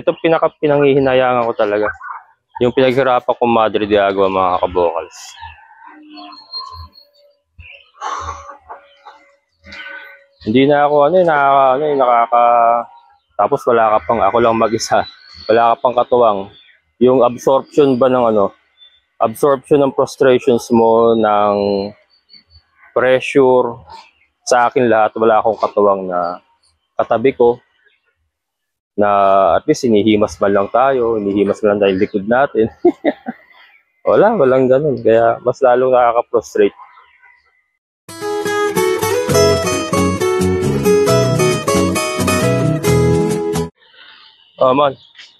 Ito pinanghihinayangan ko talaga. Yung pinaghirapan ko Madre de Agua, mga kabokals. Hindi na ako tapos wala ka pang, ako lang mag-isa. Wala ka pang katuwang. Yung absorption ba ng absorption ng frustrations mo, ng pressure, sa akin lahat, wala akong katuwang na katabi ko, na at least hinihimas man lang tayo, hinihimas man lang tayo likod natin. Walang ganun. Kaya mas lalong nakaka-frustrate. Oh, man.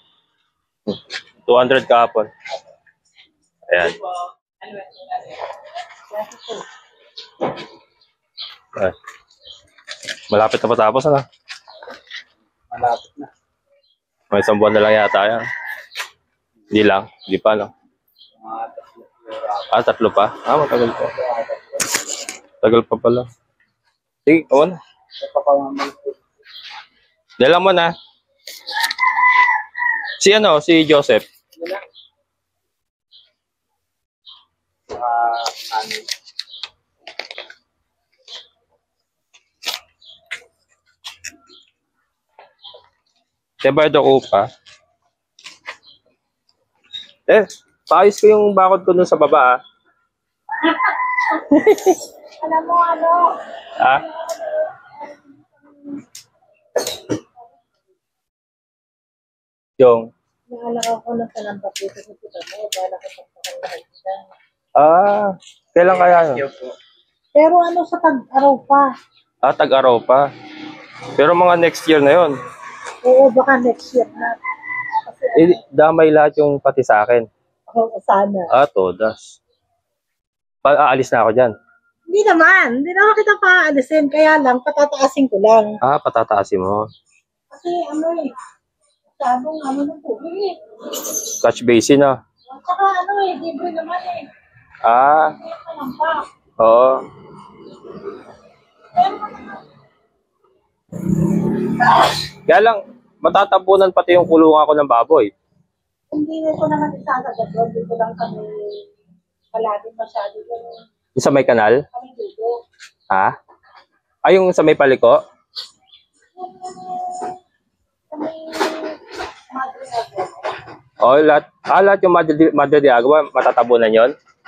200 kahapon. Ayan. Ay. Malapit na patapos, ano? Malapit na. May isang buwan na lang yata yan. Hindi pa, no? Tatlo pa? Matagal pa. Tagal pa pala. Sige, kawan. Dala mo na. Si Joseph. Bayad ako pa. Paayos ko yung bakod ko dun sa baba, Alam mo, Yung? naalala ko na talambak dito sa kita mo, dahil nakapagpakang lahat siya. Kailan kaya yun? Pero sa tag-araw pa. Tag-araw pa. Pero mga next year na yun. Oo, baka next year na. Kasi, Damay lahat yung pati sa akin. Oo, sana. Todas. Aalis na ako dyan. Hindi naman kita paalisin, kaya lang, patataasin ko lang. Patataasin mo. Kasi masyadong ng tubig Touch basin na. At saka libre naman Oo. Kaya lang, matatabunan pati yung kulungan ko ng baboy. Hindi ko naman isasagad doon. Dito lang kami palaging masyado Yung sa may kanal? kami dito. Yung sa may paliko? Kami Madre Agua. Lahat yung Madre de Agua, matatabunan yon.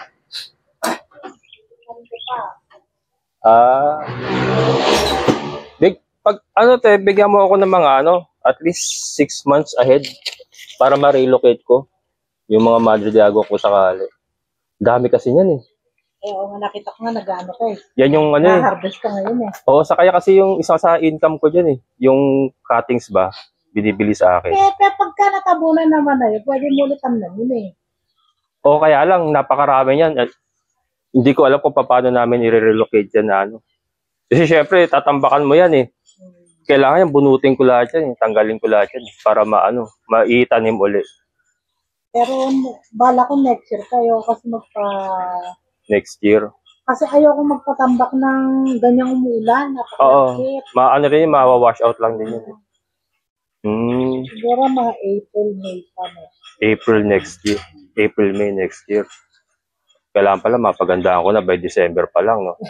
Bigyan mo ako ng mga at least 6 months ahead para ma-relocate ko yung mga Madre de Agua ko sakali. Dami kasi niyan nakita ko nga nag-ano ka Yan yung na-harvest ka ngayon Oo, kaya kasi yung isa sa income ko dyan yung cuttings ba, binibili sa akin. Pagka natabunan naman pwede mo ulit tamnan yun Oo, kaya lang, napakarami yan. Hindi ko alam kung paano namin i-relocate yan na Kasi syempre, tatambakan mo yan Kailangan yan, bunutin ko lahat yan, tanggalin ko lahat yan para maitanim ulit. Pero bala ko next year kayo kasi Next year? Kasi ayoko magpatambak ng ganyang umulan. Oo, mawawash out lang din yun. Siguro mga April, May pa April, May next year. Kailangan pala mapagandaan ko na by December pa lang, no?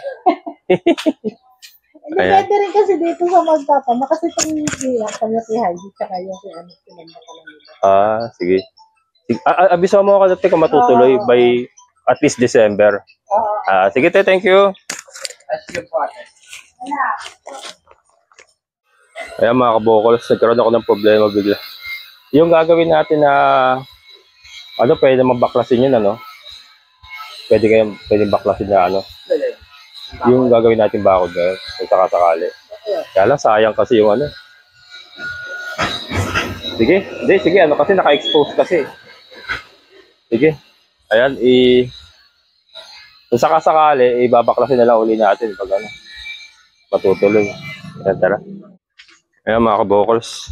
Depende rin kasi dito sa magtatama. Kasi itong kanya si Heidi, tsaka yung pinamba ka lang nila. Sige. Abiso mo ako dati kung matutuloy by at least December. Sige, thank you. Ayan mga kabokals, nagkaroon ako ng problema bigla. Yung gagawin natin na pwede naman baklasin yun pwede baklasin na yung gagawin natin bakod ngayon kung sakasakali. Kaya lang sayang kasi yung Sige, kasi naka-expose kasi. Sige. Ayan, kung sakasakali, ibabaklasin na lang uli natin pag matutuloy. Ayan, tara. Ayan mga kabokals.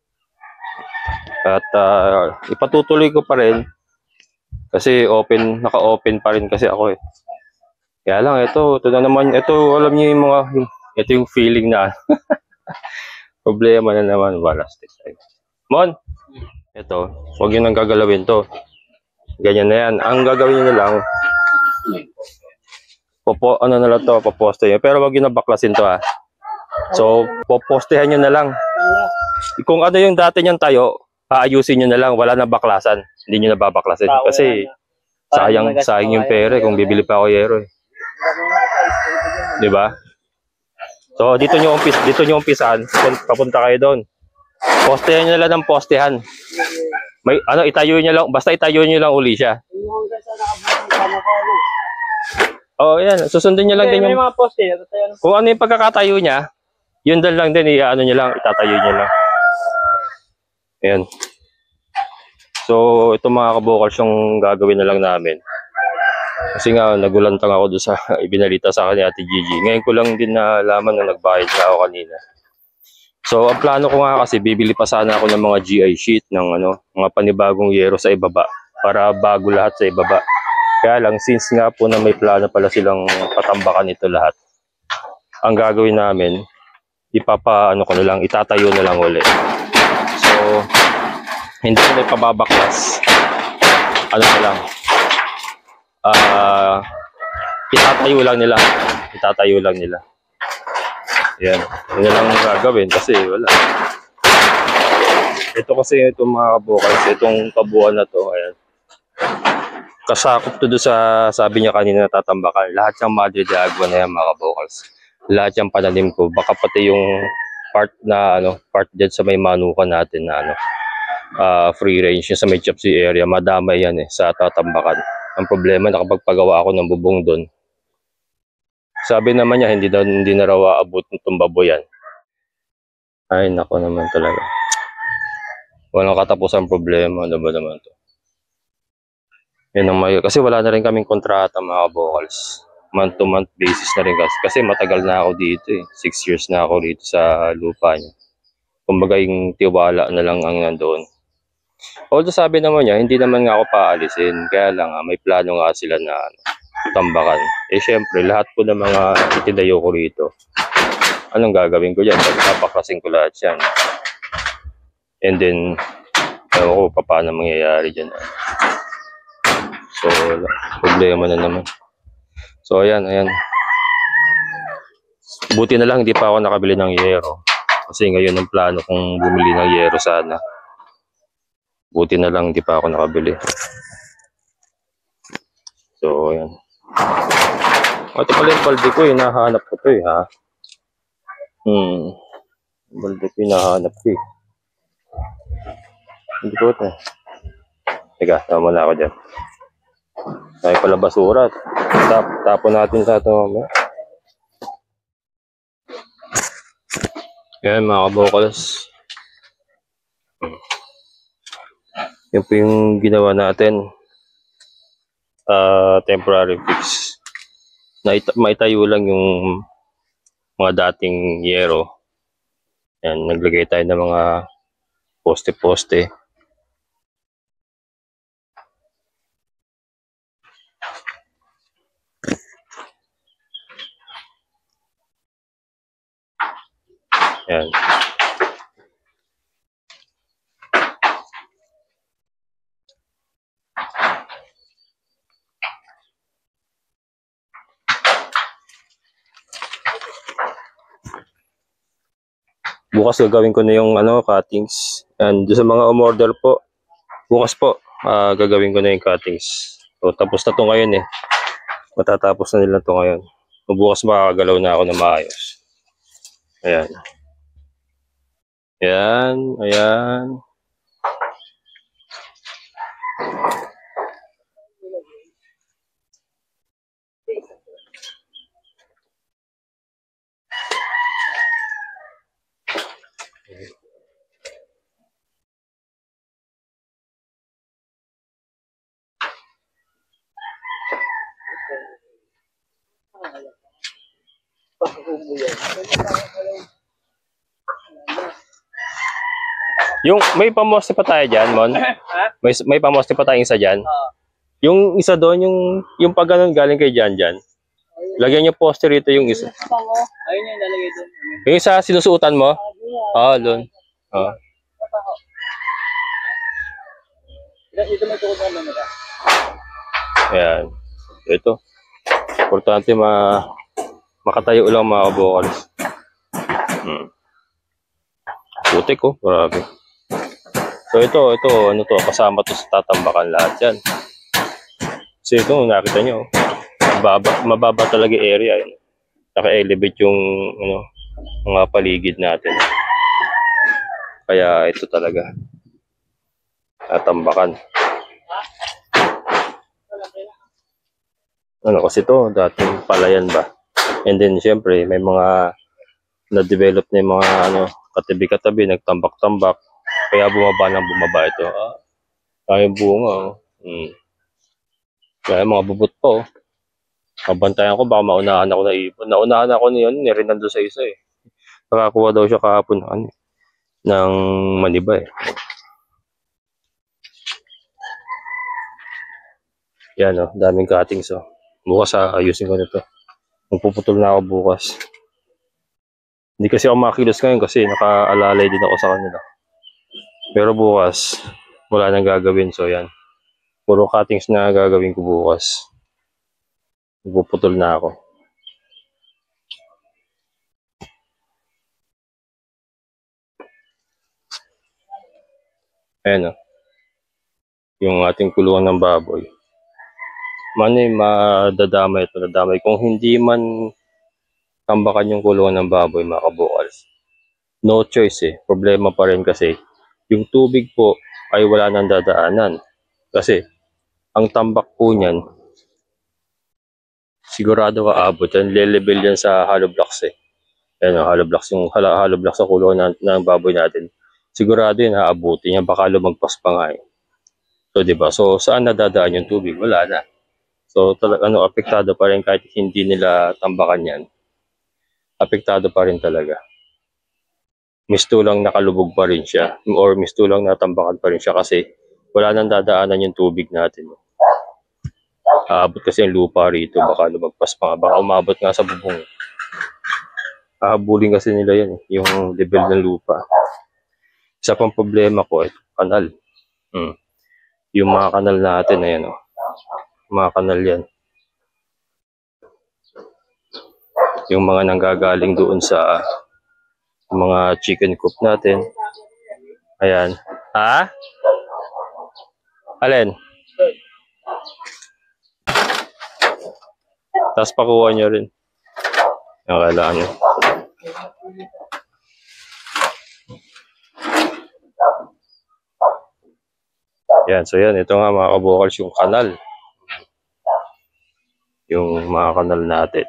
At ipatutuloy ko pa rin kasi naka-open pa rin kasi ako Kaya lang, ito na naman, alam niyo yung ito yung feeling na problema na naman, balastik. Mon, Ito, huwag yun ang gagalawin to. Ganyan na yan. Ang gagawin nyo na lang, ano na lang to, poposte yun. Pero huwag yun na baklasin to ha. So, popostehan nyo na lang. Kung ano yung dati niyang tayo, paayusin nyo na lang. Wala na baklasan. Hindi nyo na babaklasin. Kasi sayang yung pera kung bibili pa ako yero eh. Diba? So, dito nyo umpisahan. Papunta kayo doon. Postehan nyo na lang ng postehan. May, itayo nyo lang. Basta itayo nyo lang uli siya. Oh, yan. Susundin nyo lang din yung... mga poste. Kung ano yung pagkakatayo niya, yun lang din. Ano nyo lang. Itatayo nyo lang. Ayan. So, ito mga kabukals yung gagawin na lang namin. Kasi nga, nagulantang ako doon sa ibinalita sa akin ni Ate Gigi. Ngayon ko lang din nalaman na nagbayad na ako kanina. So, ang plano ko nga kasi, bibili pa sana ako ng mga GI sheet ng mga panibagong yero sa ibaba para bago lahat sa ibaba. Kaya lang, since nga po na may plano pala silang patambakan ito lahat, ang gagawin namin, ko na lang, itatayo na lang ulit. So, hindi ko na ipababaklas. Ano na lang, itatayo lang nila. Itatayo lang nila. Yan. Yun na lang gagawin kasi wala. Ito kasi itong mga kabukals, itong kabuuan na to, ayan. Kasakop to doon sa sabi niya kanina na tatambakan. Lahat ng Madre de Agua na yan mga kabukals. Lahat yung pananim ko. Baka pati yung part dyan sa may manukan natin na free range yung sa may Chapsi area. Madamay yan sa tatambakan. Ang problema, nakapagpagawa ako ng bubong doon. Sabi naman niya, hindi na raw aabot ng tumbabo yan. Ay, nako naman talaga. Walang katapusang problema. Ano ba naman to? Yan ang kasi wala na rin kaming kontrata mga vocals. Month-to-month basis na rin kasi matagal na ako dito eh. 6 years na ako dito sa lupa niya. Kumbaga yung tiwala na lang ang nandoon. Although sabi naman niya, hindi naman nga ako paalisin. Kaya lang may plano nga sila na tambakan. Eh syempre, lahat po ng mga itinayo ko rito. Anong gagawin ko dyan? Papaklasin ko lahat yan. And then, ewan ko paano mangyayari dyan. So, problema na naman. So, ayan. Buti na lang, hindi pa ako nakabili ng yero. Kasi ngayon ang plano kong bumili ng yero sana. Buti na lang, hindi pa ako nakabili. So, ayan. Ito pala yung balde ko, hinahanap ko ito ha. Balde ko, hinahanap ko Hindi ko ito Teka, tama na ako dyan. Tayo pala basura. Tapon natin sa ito mamaya. Yan mga kabukals. Yan po yung ginawa natin. Temporary fix. Maitayo lang yung mga dating yero. Yan, naglagay tayo ng mga poste-poste. Yan. Bukas gagawin ko na yung cuttings. And sa mga umorder po, bukas po gagawin ko na yung cuttings. So tapos na to ngayon Matatapos na nila to ngayon. So, bukas makakagalaw na ako na maayos. Ayan. Ayan. Yung may pamoste pa tayo diyan, Mon. May pamoste pa tayong isa diyan. Yung isa doon, yung pag ganun galing kay Jan. Lagyan niyo poste rito yung isa. Ayun yung lalagay doon. Yung isa sinusuotan mo? Doon. Ito may tukod naman nila. Ayan. Ito. Importante makatayo lang mga kabokals. Putik oh, grabe. So ito, ano to, kasama to sa tatambakan lahat yan. Kasi ito, nakita nyo, mababa talaga area. Naka-elevate yung mga paligid natin. Kaya ito talaga, tatambakan. Kasi ito, dating palayan ba? And then, syempre, may mga na-develop na yung mga katabi-katabi, nagtambak-tambak. Kaya bumaba ito. Kaya bunga. Kaya mga bubot pa. Kabantayan ko, baka maunahan ako na ibon. Naunahan ako niyan, nandun sa isa eh. Nakakuha daw siya kahapon ng maniba eh. Yan daming cuttings Bukas ayusin ko nito. Magpuputol na ako bukas. Hindi kasi ako makilos ngayon kasi nakaalalay din ako sa kanila. Pero bukas, wala nang gagawin. So yan. Puro cuttings na gagawin ko bukas. Magpuputol na ako. Ayan yung ating kulungan ng baboy. Madadamay ito. Nadamay. Kung hindi man tambakan yung kulungan ng baboy, mga kabukals, no choice eh. Problema pa rin kasi yung tubig po ay wala nang dadaanan. Kasi ang tambak po niyan, sigurado aabot yan. Lelevel yan sa hollow blocks eh. Ayan hollow blocks. Yung hollow blocks sa kulungan ng baboy natin. Sigurado yan aabutin yan. Baka lumagpas pa nga eh. So diba? So saan nadadaan yung tubig? Wala na. So apektado pa rin kahit hindi nila tambakan yan. Apektado pa rin talaga. Mistulang nakalubog pa rin siya or mistulang natambakan pa rin siya kasi wala nang dadaanan yung tubig natin. Aabot kasi yung lupa rito, baka lumagpas pa nga, baka umabot nga sa bubong. Ahabulin kasi nila yan, yung level ng lupa. Isa pang problema ko, ito, kanal. Yung mga kanal natin, ayan mga kanal yan. Yung mga nanggagaling doon sa mga chicken coop natin. Ayan. Ha? Alin? Tapos pakuha nyo rin. Yung kailangan nyo. Yan. So yan. Ito nga mga kabukals yung kanal. Yung mga kanal natin.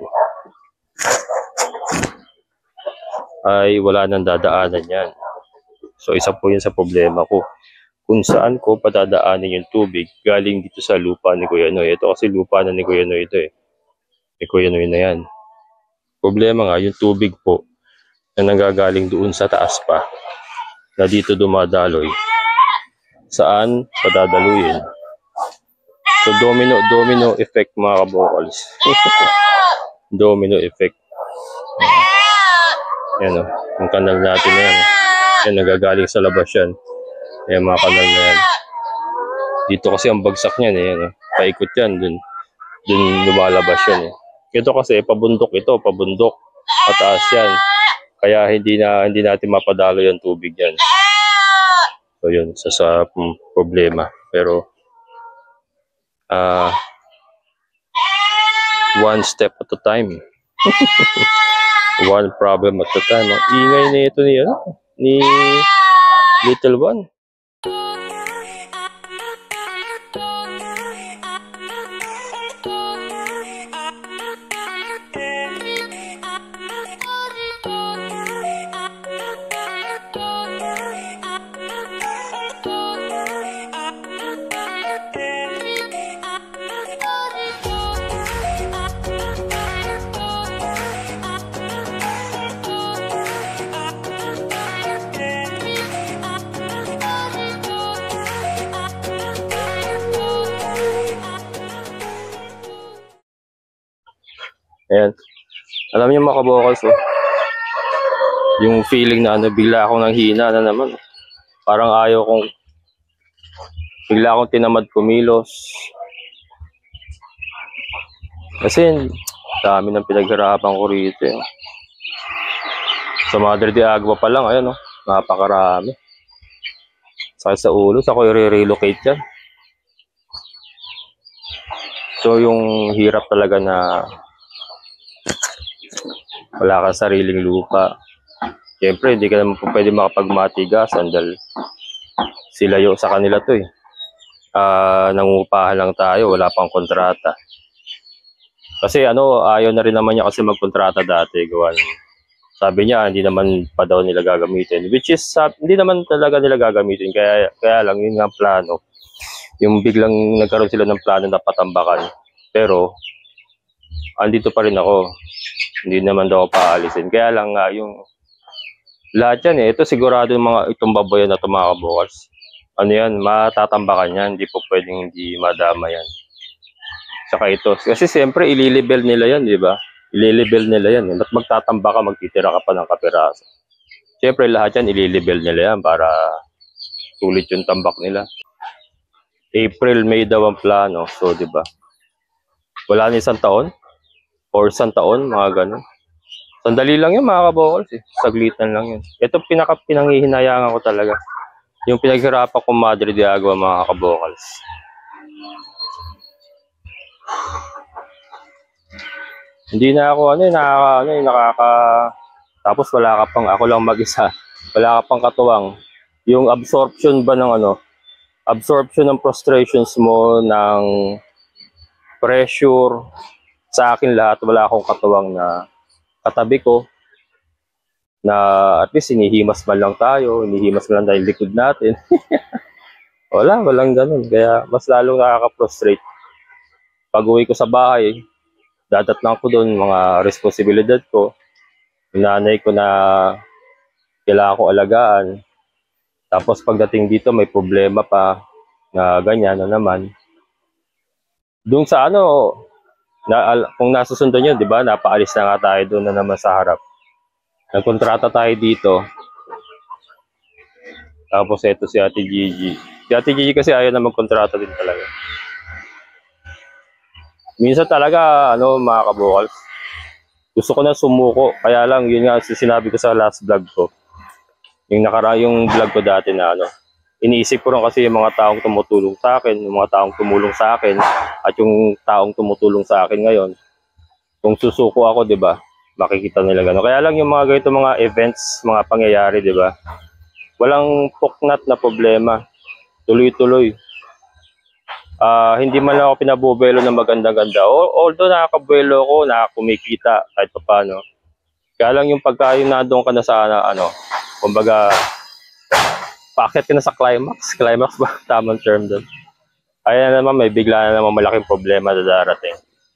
Ay wala nang dadaanan yan. So isa po yun sa problema ko. Kung saan ko padadaanin yung tubig galing dito sa lupa ni Kuya Noy. Ito kasi lupa na ni Kuya Noy ito eh. Ni Kuya Noy na yan. Problema nga yung tubig po na nanggagaling doon sa taas pa na dito dumadaloy. Saan padadaluyin? So domino effect mga kabokals. Domino effect. Yan yung kanal natin na yan. Yan, nagagaling sa labas yan. Yan, mga kanal na yan. Dito kasi ang bagsak niyan eh. Yan, paikot yan. Dun lumalabas yan eh. Ito kasi, pabundok ito. Pabundok. Mataas yan. Kaya hindi natin mapadalo yung tubig yan. So yun, sa problema. Pero, one step at a time. One problem at a time. Ang ingay na ito ni Little One. Ayan. Alam niyo mga kabokals, yung feeling na bigla akong nanghina na naman. Parang ayaw Bigla akong tinamad kumilos. Kasi dami ng pinaghirapan ko rito. Sa Madre de Agua pa lang, ayan, napakarami. Sakit sa ulo, sa ko i-relocate yan. So yung hirap talaga na wala kang sariling lupa. Siyempre, hindi ka naman pwede makapagmatigasan dahil sila yung sa kanila to nangungupahan lang tayo, wala pang kontrata. Kasi ayaw na rin naman niya kasi magkontrata dati. Sabi niya, hindi naman pa daw nila gagamitin. Which is, hindi naman talaga nila gagamitin. Kaya lang, yun nga plano. Yung biglang nagkaroon sila ng plano na patambakan. Pero, andito pa rin ako. Hindi naman daw ako paalisin. Kaya lang nga, yung lahat yan ito sigurado yung itong baboyan na itong mga kabukals. Matatambakan yan. Hindi po pwedeng hindi madama yan. Saka ito. Kasi siyempre, ililibel nila yan, di ba? Ililibel nila yan. Ba't magtatamba ka, magtitira ka pa ng kapiraso? Siyempre, lahat yan, ililibel nila yan para tulit yung tambak nila. April, May daw ang plano. So, di ba? Wala na isang taon? Or isang taon, mga ganun. Sandali lang yun, mga kabokals. Saglitan lang yun. Ito pinanghihinayangan ko talaga. Yung pinaghirapan ko Madre de Agua, mga kabokals. Hindi na ako tapos wala ka pang ako lang mag-isa. Wala ka pang katuwang. Yung absorption ba ng absorption ng frustrations mo, ng pressure sa akin lahat, wala akong katuwang na katabi ko na at least hinihimas man lang tayo, hinihimas man lang tayo likod natin. Walang ganun. Kaya mas lalong nakaka-frustrate. Pag-uwi ko sa bahay, dadatnan ko doon mga responsibilidad ko. Yung nanay ko na kailangan ko alagaan. Tapos pagdating dito may problema pa na ganyan na naman. Doon sa kung nasusundan yun, di ba? Napaalis na nga tayo doon na naman sa harap. Nagkontrata tayo dito. Tapos ito si Ate Gigi. Si Ate Gigi kasi ayaw na magkontrata din talaga. Minsan talaga, mga kabukals, gusto ko na sumuko. Kaya lang, yun nga sinabi ko sa last vlog ko. Yung vlog ko dati na iniisip ko rin kasi yung mga taong tumutulong sa akin, yung mga taong tumulong sa akin, at yung taong tumutulong sa akin ngayon. Kung susuko ako, di ba, makikita nila gano'n. Kaya lang yung mga ganito, mga events, mga pangyayari, di ba, walang puknat na problema. Tuloy-tuloy. Hindi man lang ako pinabubuelo ng maganda-ganda. Although nakakabuelo ko, nakakumikita kahit pa paano. Kaya lang yung pagka yung nandun ka na sa kumbaga, paakit ka na sa climax. Climax ba? Tamang term doon. Kaya naman, may bigla na naman malaking problema na darating.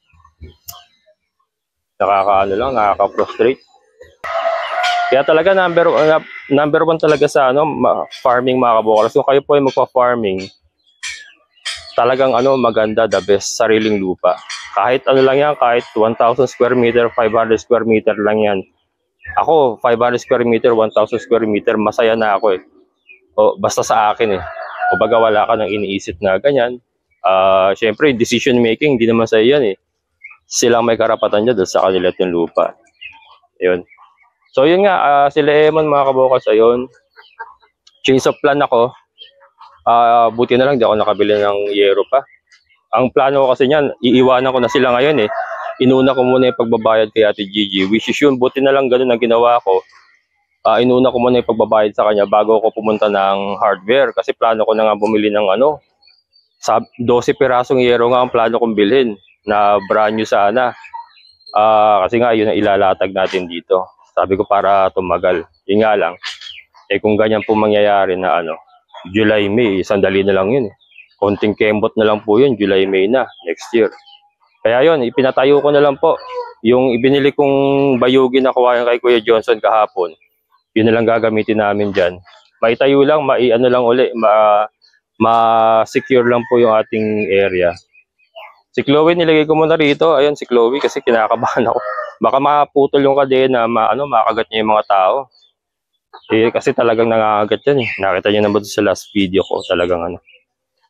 Nakaka-frustrate. Kaya talaga number one talaga sa farming, mga kabukals. Kung kayo po ay magpa-farming, talagang maganda, the best, sariling lupa. Kahit lang yan, kahit 1,000 square meter, 500 square meter lang yan. Ako, 500 square meter, 1,000 square meter, masaya na ako basta sa akin O baga wala ka nang iniisip na ganyan. Siyempre, decision making, hindi naman sa yan Silang may karapatan dyan sa kanila at yung lupa. Yun. So yun nga, sila Emon, mga kabukals, ayun. Change of plan ako. Buti na lang, di ako nakabili ng yero pa. Ang plano ko kasi niyan, iiwanan ko na sila ngayon Inuna ko muna yung pagbabayad kay Ate Gigi. Which is yun, buti na lang ganun ang ginawa ko. Inuna ko muna yung pagbabayad sa kanya bago ako pumunta ng hardware. Kasi plano ko na nga bumili ng 12 pirasong yero nga ang plano kong bilhin. Na brand new sana. Kasi nga, yun ang ilalatag natin dito. Sabi ko para tumagal. Yun nga lang. Kung ganyan po mangyayari na July, May, sandali na lang yun Konting kembot na lang po yun, July, May na, next year. Kaya yun, ipinatayo ko na lang po. Yung ibinili kong bayugi na kuha kay Kuya Johnson kahapon, yun na lang gagamitin namin dyan. Maitayo lang, lang uli, ma-secure lang po yung ating area. Si Chloe, nilagay ko muna rito. Ayun, si Chloe, kasi kinakabahan ako. Baka maputol yung kadena, makagat niya yung mga tao. Kasi talagang nangangagat yan Nakita niyo naman sa last video ko, talagang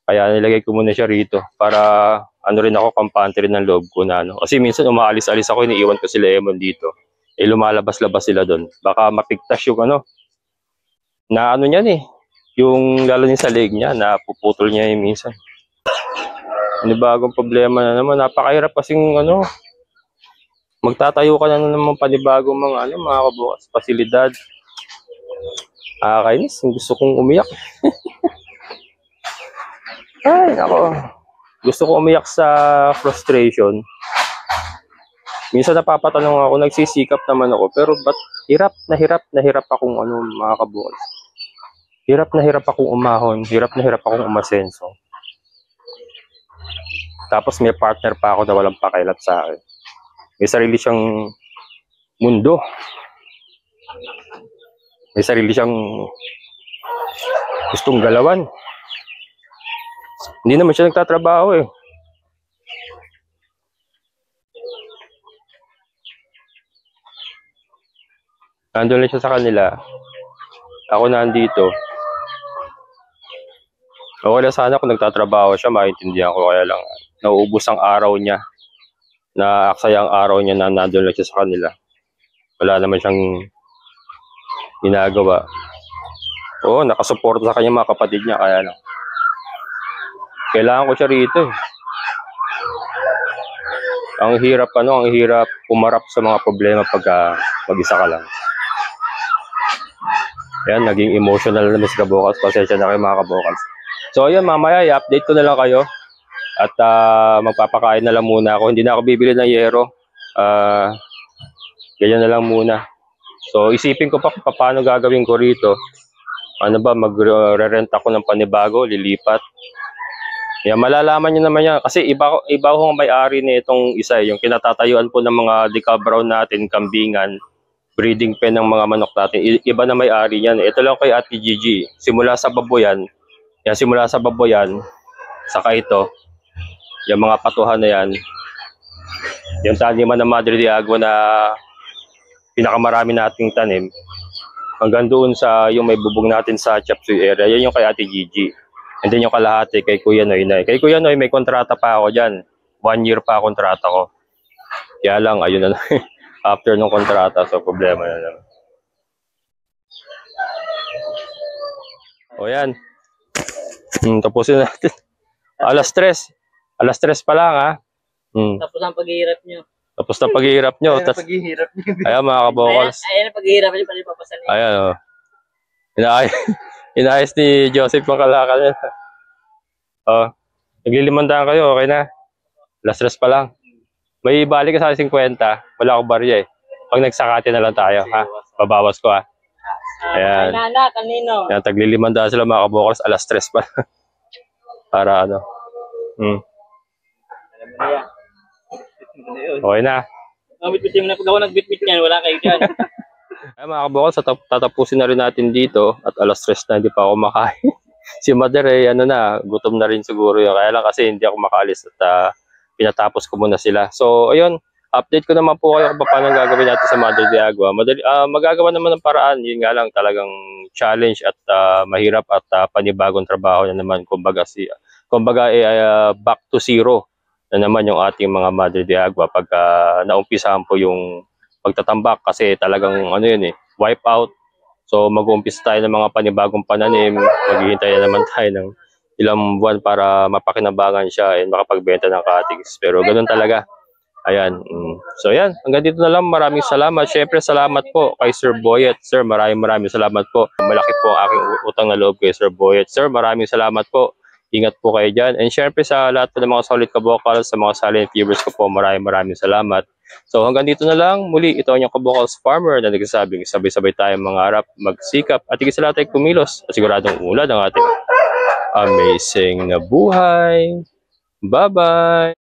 Kaya nilagay ko muna siya rito para ano rin ako, kampante rin ng loob ko na ano. Kasi minsan umaalis-alis ako, iniiwan ko sila Emon dito. Eh lumalabas-labas sila doon. Baka mapigtas yung ano, na ano niyan eh. Yung lalo din sa leg niya, napuputol niya yung minsan. Panibagong problema na naman. Napakahirap kasing ano, magtatayo ka na naman panibagong mga ano, mga kabukas, pasilidad. Kainis, gusto kong umiyak. Ay, nako. Gusto ko umiyak sa frustration. Minsan napapatanong ako, nagsisikap naman ako, pero ba't hirap na hirap akong ano, mga kabukas. Hirap na hirap akong umahon, hirap na hirap akong umasenso. Tapos may partner pa ako na walang pakialam sa akin. May sarili siyang mundo. May sarili siyang gustong galawan. Hindi naman siya nagtatrabaho eh. Nandun lang siya sa kanila. Ako nandito. Okay lang sana kung nagtatrabaho siya, maintindihan ko. Kaya lang, nauubos ang araw niya. Naaksaya ang araw niya na nandun lang siya sa kanila. Wala naman siyang ginagawa. Oo, nakasuporta sa kanya mga kapatid niya. Kaya lang, kailangan ko siya rito eh. Ang hirap umarap sa mga problema pag mag-isa ka lang. Ayan, naging emotional na Miss Kabokals. Pasensya na kayo mga Kabokals. So ayan, mamaya i-update ko na lang kayo. At magpapakain na lang muna ako. Hindi na ako bibili ng yero. Ganyan na lang muna. So isipin ko pa kung paano gagawin ko rito. Ano ba, magre-rent ako ng panibago, lilipat. Yan, malalaman nyo naman yan. Kasi iba ko ang may-ari na itong isa. Yung kinatatayuan po ng mga decal brown natin, kambingan, breeding pen ng mga manok natin. Iba na may-ari yan. Ito lang kay Ate Gigi. Simula sa baboyan, saka ito, yung mga patuhan na yan, yung taniman ng Madre de Agua na pinakamarami nating tanim, hanggang doon sa yung may bubong natin sa Chapsuy area, yan yung kay Ate Gigi. And then yung kalahati kay Kuya Noy. Kay Kuya Noy, may kontrata pa ako dyan. 1 year pa kontrata ko. Kaya lang, ayun na lang. After nung kontrata, so problema na lang. O yan. Tapusin natin. Alas 3 pa lang ha. Tapos ang paghihirap nyo. Tapos na paghihirap nyo. Ayan mga Kabokals. Ayan ang paghihirap nyo, pala papasan nyo. Ayan o. Inayos ni Joseph ang kalakal niya. Naglilimandaan kayo, okay na. Alas 3 pa lang. May balik ka sa 50, wala akong barya eh. Pag nagsakati na lang tayo, ha? Babawas ko ha. Ayan. Nana, kanino? Ayan, taglilimandaan sila mga Kabokals, alas 3 pa. Para ano. Okay na. Bitbit mo na pag ako nagbitbit niyan, wala kayo dyan. Ay mga Kabokals, tatapusin na rin natin dito at alas 3 na hindi pa ako makain. Si Mother eh, ano na, gutom na rin siguro yun. Kaya lang kasi hindi ako makaalis at pinatapos ko muna sila. So ayun, update ko naman po kayo kung paano gagawin natin sa Madre de Agua. Magagawa naman ng paraan, yun nga lang talagang challenge at mahirap at panibagong trabaho na naman. Kumbaga back to zero na naman yung ating mga Madre de Agua pag naumpisahan po yung pagtatambak kasi talagang ano yun eh, wipe out. So mag-uumpisa tayo ng mga panibagong pananim, maghihintay na naman tayo ng ilang buwan para mapakinabangan siya and makapagbenta ng cuttings. Pero ganoon talaga. Ayan. So yan, hanggang dito na lang. Maraming salamat. Syempre salamat po kay Sir Boyet. Sir, maraming salamat po. Malaki po ang aking utang na loob kay Sir Boyet. Sir, maraming salamat po. Ingat po kayo dyan. And syempre sa lahat po ng mga solid Kabokals, sa mga silent viewers ko po, maraming salamat. So hanggang dito na lang. Muli, ito ang inyong Kabokals farmer na nagsasabing sabay-sabay tayong mangarap, magsikap, at higit sa lahat ay kumilos at siguradong ulad ang ating amazing na buhay. Bye-bye!